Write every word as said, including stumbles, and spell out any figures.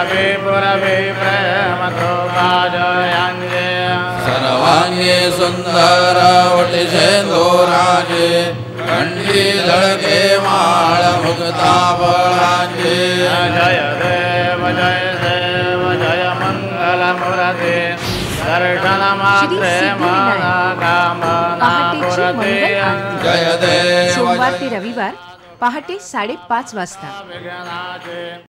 विपुरवि प्रेमतोपाजयान्ये सर्वांगे सुंदरवटी सेंदूरांगे कंठीधर के माळ मुक्ताफळांगे जय देव जय देव जय मंगल मूर्ते दर्शन मात्रे मना कामना पुरते जय देव सोमवार ते रविवार पहाटे साडेपाच वाजता.